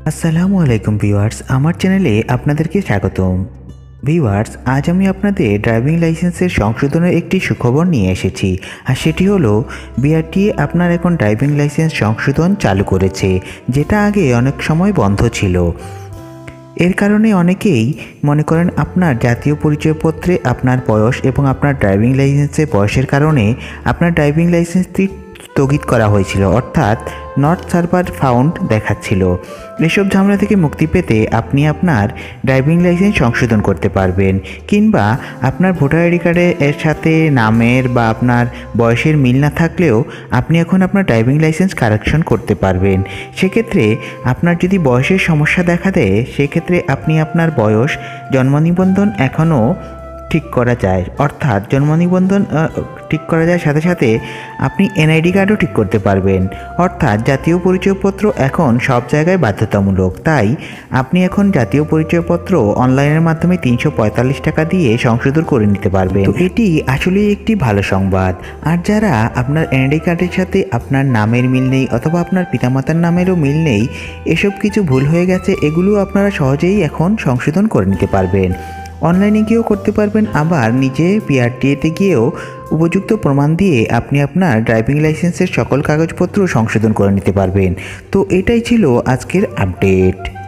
আসসালামু আলাইকুম ভিউয়ার্স, আমার চ্যানেলে আপনাদেরকে স্বাগতম। ভিউয়ার্স, আজ আমি আপনাদের ড্রাইভিং লাইসেন্সের সংশোধনের একটি সুখবর নিয়ে এসেছি। আর সেটি হলো বিআরটিএ আপনার এখন ড্রাইভিং লাইসেন্স সংশোধন চালু করেছে, যেটা আগে অনেক সময় বন্ধ ছিল। এর কারণে অনেকেই মনে করেন আপনার জাতীয় পরিচয়পত্রে আপনার বয়স এবং আপনার ড্রাইভিং লাইসেন্সের বয়সের কারণে আপনার ড্রাইভিং লাইসেন্সটি স্থগিত করা হয়েছিল, অর্থাৎ নট সার্ভার ফাউন্ড দেখাচ্ছিল। এসব ঝামেলা থেকে মুক্তি পেতে আপনি আপনার ড্রাইভিং লাইসেন্স সংশোধন করতে পারবেন, কিংবা আপনার ভোটার আইডি কার্ডে এর সাথে নামের বা আপনার বয়সের মিল না থাকলেও আপনি এখন আপনার ড্রাইভিং লাইসেন্স কারেকশন করতে পারবেন। সেক্ষেত্রে আপনার যদি বয়সের সমস্যা দেখা দেয়, সেক্ষেত্রে আপনি আপনার বয়স জন্ম নিবন্ধন এখনও ঠিক করা যায়, অর্থাৎ জন্ম নিবন্ধন ঠিক করা যায়, সাথে সাথে আপনি এনআইডি কার্ডও ঠিক করতে পারবেন। অর্থাৎ জাতীয় পরিচয়পত্র এখন সব জায়গায় বাধ্যতামূলক, তাই আপনি এখন জাতীয় পরিচয়পত্র অনলাইনের মাধ্যমে 345 টাকা দিয়ে সংশোধন করে নিতে পারবেন। তো এটি আসলেই একটি ভালো সংবাদ। আর যারা আপনার এনআইডি কার্ডের সাথে আপনার নামের মিল নেই অথবা আপনার পিতামাতার নামেরও মিল নেই, এসব কিছু ভুল হয়ে গেছে, এগুলো আপনারা সহজেই এখন সংশোধন করে নিতে পারবেন। অনলাইনে গিয়েও করতে পারবেন, আবার নিজে বিআরটিএতে গিয়েও উপযুক্ত প্রমাণ দিয়ে আপনি আপনার ড্রাইভিং লাইসেন্সের সকল কাগজপত্র সংশোধন করে নিতে পারবেন। তো এটাই ছিল আজকের আপডেট।